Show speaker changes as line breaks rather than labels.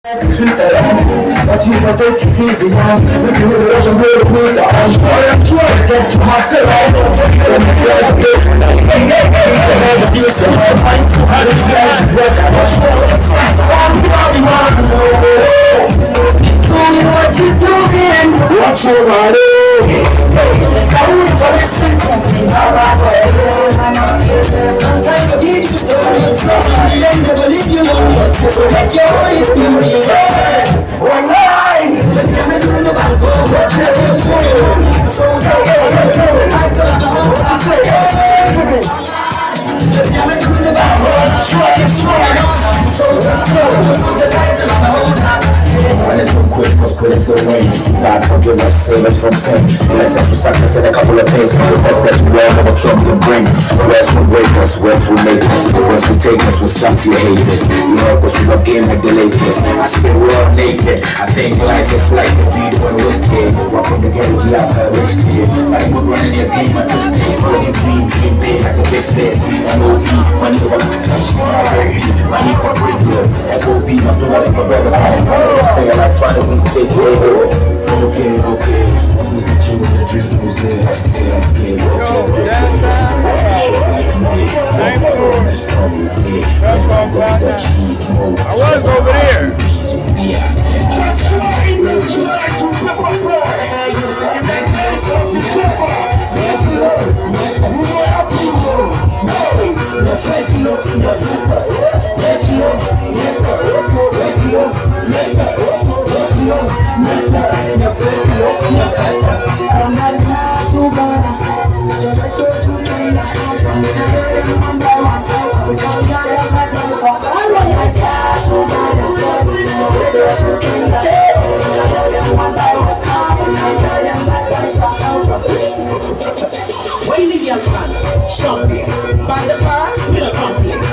But you for take it easy, man. Make you really rush and go to meet the just get to hustle, right? Then the first day, he's the head of you, so I'm fine to have this guy's work. I was doing what you doing, what you want to do. Come for listen to me, how I go. I'm trying to give you stories, but in the end, never leave you alone. So make your own story. One night, but never do no bad go. What you do for you? So take it, I tell you what you say. Just never do no bad go. So just go. The title of the whole time. Let's go quick, cause quitters go win. God forgive us, save us from sin. Bless us for success in a couple of days. Protect us, we all know what trouble it brings. West will break us, West will make us. West will take us with some fear haters. You know, cause we got game like the Lakers. I spit world naked. I think life is like the video and whiskey. Walk from the ghetto, we out her rich kid. Like we're running your game at this place. When you dream big like the big stairs. MOP, money over money for bridges. MOP, my dollars for brother. Stay alive, trying to take care. Okay. This is the chill with the drink music. I stay like play with the drink music. Like me. On the storm with me. The cheese mode.
I was over there.
When you get fun, shopping, by the bar, we'll accomplish.